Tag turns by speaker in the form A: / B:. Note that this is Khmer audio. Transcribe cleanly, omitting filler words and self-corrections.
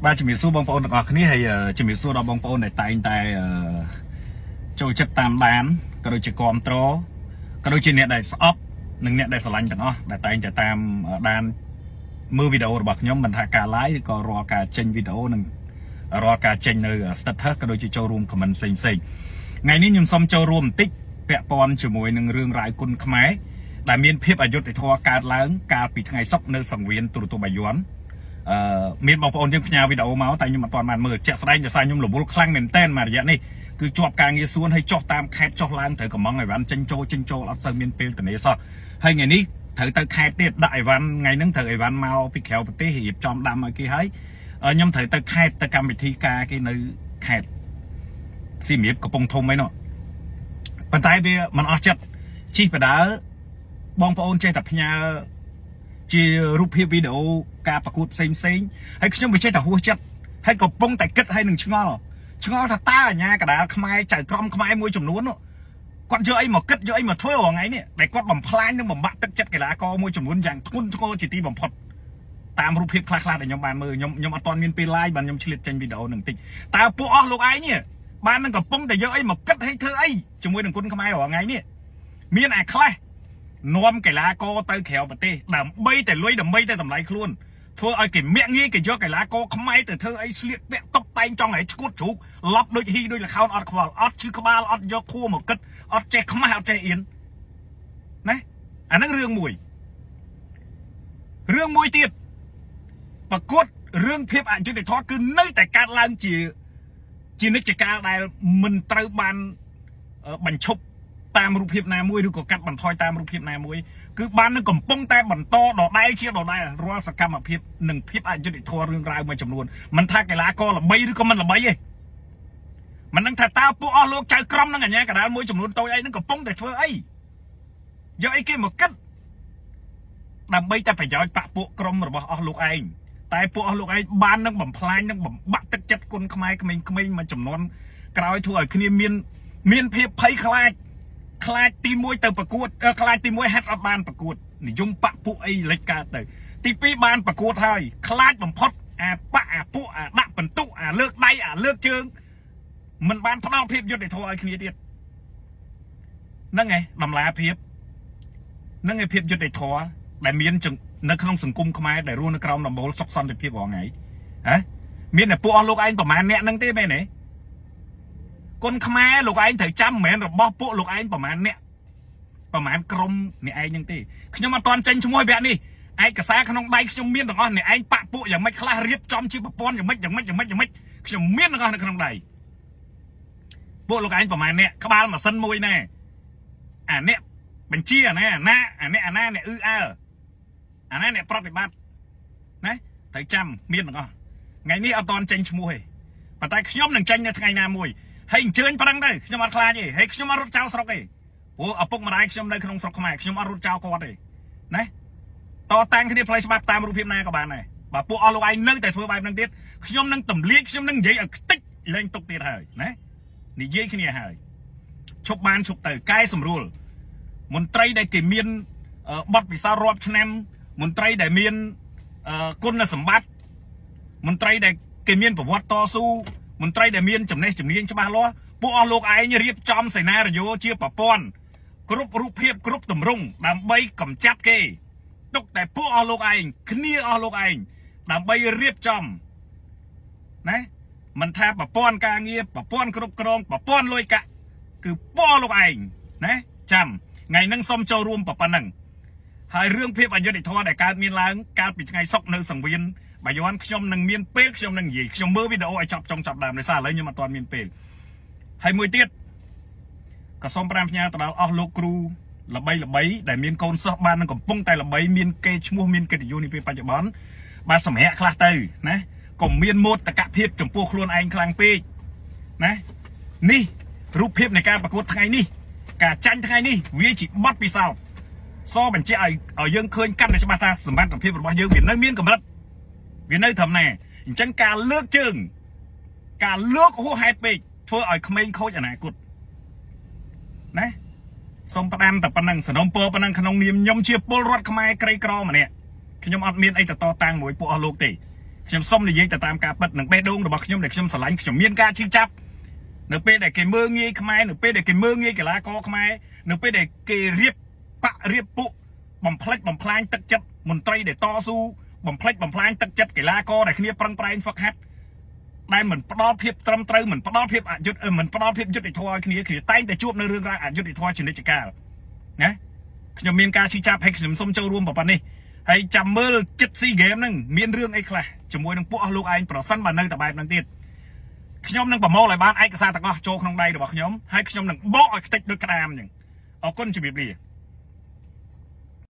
A: ba chỉ miền xuôi bông bông ở cái này chỉ miền xuôi đó bông bông này tại trôi chất tam đán cái đôi chỉ com tró cái đôi chỉ nẹt đại shop nâng nẹt đại sờ lạnh chẳng ó đại tại chỉ tam đan mưa video bạc nhóm mình thà cả lái có rò cả trên video nâng rò cả trên nơi status cái đôi chỉ showroom của mình xinh ngàyนี้ខ្ញុំសុំចូលរួមបន្តិចពាក់ព័ន្ធជាមួយនឹងរឿងរ៉ាវគុណខ្មែរដែលមានភាពអយុត្តិធម៌កើតឡើងកាលពីថ្ងៃសុក្រនៅសង្វៀនទូរទស្សន៍បាយ័នមានបងប្អូនយើងផ្ញើវីដេអូមកតែខ្ញុំអត់ទាន់បានមើលជាក់ស្ដែងដោយសារខ្ញុំរវល់ខ្លាំងមែនទែនមួយរយៈនេះគឺជាប់ការងារសួនហើយចុះតាមខេត្តចុះឡើងត្រូវកំងអីវ៉ាន់ចេញចូលអត់សូវមានពេលទៅនេះសោះហើយថ្ងៃនេះត្រូវទៅខេត្តទៀតដាក់អីវ៉ាន់ថ្ងៃហ្នឹងត្រូវអីវ៉ាន់មកពីក្រៅប្រទេសរៀបចំដាំឲ្យគេហើយខ្ញុំត្រូវទៅខេត្តទៅកម្មវិធីការគេនៅខេត្តសៀមរាបកំពង់ធំឯនោះប៉ុន្តែវាមិនអស់ចិត្តជីបដើបងប្អូនចេះតែផ្ញើជារូបភាពវីដេអូការប្រកួតផ្សេងហើយខ្ញុំវាចេះតែហួសចិត្តហើយកំពុងតែគិតហើយនឹងឆ្ងល់ថាតើអាញាកដាលខ្មែរចៅក្រមខ្មែរមួយចំនួនគាត់យកអីមកគិតយកអីមកធ្វើថ្ងៃនេះដែលគាត់បំផ្លាញនិងបំបាក់ទឹកចិត្តកីឡាករមួយចំនួនយ៉ាងធ្ងន់ធ្ងរជាទីបំផុតតាមរូបភាពខ្លះៗដែលខ្ញុំបានមើលខ្ញុំអត់ទាន់មានពេល live បានខ្ញុំឆ្លៀតចេញវីដេអូនឹងតិចតើពួកអស់លោកឯងនេះបាននឹងកំពុងតែយកអីមកគិតឲ្យធ្វើអីជាមួយនឹងគុណខ្មែររាល់ថ្ងៃនេះមានអាខ្លះនាំកីឡាករទៅក្រៅប្រទេសដើម្បីតែលុយដើម្បីតែតម្លៃខ្លួនធ្វើឲ្យគេមាក់ងាយគេយកកីឡាករខ្មែរទៅធ្វើអីស្លៀកពាក់តុបតែងចង់ឲ្យឈួតជ្រូកឡប់ដូចហ៊ីដូចលខោនអត់ខ្វល់អត់ឈឺក្បាលអត់យកខួរមកគិតអត់ចេះខ្មាស់អត់ចេះអៀនណាអាហ្នឹងរឿងមួយទៀតប្រកួតរឿងភាពអយុត្តិធម៌គឺនៅតែកើតឡើងជានិច្ចកាលដែលមិនត្រូវបានបញ្ឈប់តាមរូបភាពណាមួយឬក៏កាត់បន្ថយតាមរូបភាពណាមួយគឺបាននឹងកំពុងតែបន្តដដែលជាដដែលរាល់សកម្មភាពនិងភាពអយុត្តិធម៌រឿងរ៉ាវមួយចំនួនមិនថាកីឡាករល្បីឬក៏មិនល្បីទេមិនដឹងថាតើពួកអស់លោកចៅក្រមនឹងអាញាកដាលមួយចំនួនតូចអីនឹងកំពុងតែធ្វើអីយកអីគេមកគិតដើម្បីតែប្រយោជន៍បកពួកក្រុមរបស់អស់លោកឯងតែពួកអស់លោកឯងបាននឹងបំផ្លាញនឹងបំបាក់ទឹកចិត្តគុណខ្មែរក្មេងៗមួយចំនួនក្រោយធ្វើឲ្យគ្នាមានភាពភ័យខ្លាចទី1ទៅប្រកួតខ្លាចទី1ហេតុអត់បានប្រកួតនិយមបកពួកអីលេចកើតទៅទី2បានប្រកួតហើយខ្លាចបំផុតអាបកអាពួកអាដាក់បន្ទុកអាលើកដៃអាលើកជើងមិនបានផ្ដល់ភាពយុត្តិធម៌ឲ្យគ្នាទៀតហ្នឹងឯងតម្លាភាពហ្នឹងឯងភាពយុត្តិធម៌ដែលមាននៅក្នុងសង្គមខ្មែរដែលរស់នៅក្រោមដំបូលសុខសន្តិភាពរាល់ថ្ងៃហ៎មានតែពួកអស់លោកឯងប្រហែលអ្នកហ្នឹងទេមែនទេគុណខ្មែរលោកឯងត្រូវចាំមិនមែនរបស់ពួកលោកឯងប្រហែលអ្នកប្រហែលក្រុមអ្នកឯងហ្នឹងទេខ្ញុំអត់ទាន់ចេញឈ្មោះវគ្គនេះឯកសារក្នុងដៃខ្ញុំមានទាំងអស់អ្នកឯងបាក់ពួកយ៉ាងម៉េចខ្លះរៀបចំជាប្រព័ន្ធយ៉ាងម៉េចខ្ញុំមានទាំងអស់នៅក្នុងដៃពួកលោកឯងប្រហែលអ្នកក្បាលម៉ាស៊ីនមួយណែអាអ្នកបញ្ជាអាណាអ្នកអាណាអ្នកប្រតិបត្តិណាត្រូវចាំមានទាំងអស់ថ្ងៃនេះអត់ទាន់ចេញឈ្មោះទេប៉ុន្តែខ្ញុំនឹងចេញនៅថ្ងៃណាមួយហើយអញ្ជើញប្រឹងទៅខ្ញុំអត់ខ្លាចទេហើយខ្ញុំអត់រត់ចោលស្រុកទេព្រោះឪពុកម្ដាយខ្ញុំនៅក្នុងស្រុកខ្មែរខ្ញុំអត់រត់ចោលគាត់ទេណាតតាំងគ្នាផ្លូវច្បាប់តាមរូបភាពណាក៏បានដែរបើពួកអស់លោកឯងនៅតែធ្វើបែបហ្នឹងទៀតខ្ញុំនឹងទម្លាយខ្ញុំនឹងនិយាយឲ្យខ្ទេចលែងទុកទៀតហើយណានិយាយគ្នាហើយឈប់បានឈប់ទៅកែសម្រួលមន្ត្រីដែលគេមានបទពិសោធន៍រាប់ឆ្នាំមន្ត្រីដែលមានគុណសម្បត្តិមន្ត្រីដែលគេមានប្រវត្តិតស៊ូមន្ត្រីដែលមានចំណេះជំនាញច្បាស់លាស់ពួកអស់លោកឯងរៀបចំសេណារីយ៉ូជាប្រព័ន្ធគ្រប់រូបភាពគ្រប់ទម្រង់ដើម្បីកម្ចាត់គេទុកតែពួកអស់លោកឯងគ្នាអស់លោកឯងដើម្បីរៀបចំណាមិនថាប្រព័ន្ធការងារប្រព័ន្ធគ្រប់គ្រងប្រព័ន្ធលុយកាក់គឺពួកអស់លោកឯងណាចាំថ្ងៃហ្នឹងសូមចូលរួមប៉ុណ្ណឹងហើយរឿងភាពអយុត្តិធម៌ដែលកើតមានឡើងកាលពីថ្ងៃសុក្រនៅសង្វៀនបាយ័នខ្ញុំនឹងមានពេលខ្ញុំនឹងនិយាយខ្ញុំមើលវីដេអូឲ្យចប់ដើមដោយសារឥឡូវខ្ញុំអត់ទាន់មានពេលហើយមួយទៀតក៏សូមប្រាំផ្ញើទៅដល់អស់លោកគ្រូល្បីដែលមានកូនសិស្សបាននឹងកំពុងតែល្បីមានកេរ្តិ៍ឈ្មោះមានកិត្តិយសនាពេលបច្ចុប្បន្នបាទសម្រាប់ខ្លះទៅណាកុំមានមោទកភាពចំពោះខ្លួនឯងខ្លាំងពេកណានេះរូបភាពនៃការប្រកួតថ្ងៃនេះការចាញ់ថ្ងៃនេះវាជាបទពិសោធន៍សបញ្ជាក់ឲ្យយើងឃើញកាន់តែច្បាស់ថាសមត្ថភាពរបស់យើងវានៅមានកម្រិតវានៅត្រឹមណាអញ្ចឹងការលើកជើងការលើកហួសហេតុពេកធ្វើឲ្យក្មេងខូចអនាគតណាសូមផ្ដាំតែប៉ុណ្ណឹងសនំពរប៉ុណ្ណឹងក្នុងនាមខ្ញុំជាពលរដ្ឋខ្មែរក្រីក្រម្នាក់ខ្ញុំអត់មានអីទៅតតាំងមួយពួកអស់លោកទេខ្ញុំសុំនិយាយទៅតាមការពិតនឹងបេះដូងរបស់ខ្ញុំដែលខ្ញុំស្រឡាញ់ខ្ញុំមានការឈឺចាប់នៅពេលដែលគេមើងងាយខ្មែរនៅពេលដែលគេមើងងាយកីឡាករខ្មែរនៅពេលដែលគេរៀបពួកបំផ្លិចបំផ្លាញទឹកចិត្តមន្ត្រីដែលតស៊ូបំផ្លិចបំផ្លាញទឹកចិត្តកីឡាករដែលគ្នាប្រឹងប្រែងហ្វឹកហាត់ដែលមិនផ្ដល់ភាពត្រឹមត្រូវមិនផ្ដល់ភាពអយុត្តិមិនផ្ដល់ភាពយុត្តិធម៌ឲ្យគ្នាតែងតែជួបនៅរឿងរ៉ាវអយុត្តិធម៌ជានិច្ចកាលណាខ្ញុំមានការឈឺចាប់ហើយខ្ញុំសូមចូលរួមប៉ុណ្ណេះហើយចាំមើលចិត្តស៊ីហ្គេមហ្នឹងមានរឿងអីខ្លះជាមួយនឹងពួកអស់លោកឯងប្រសិនបើនៅតែបែបហ្នឹងទៀតខ្ញុំនឹងប្រមូលឲ្យបានឯកសារទាំងអស់ចូលក្នុងដៃរបស់ខ្ញុំហើយខ្ញុំនឹងបកឲ្យខ្ទេចដូចក្តាមអញ្ចឹងអរគុណជំរាបលា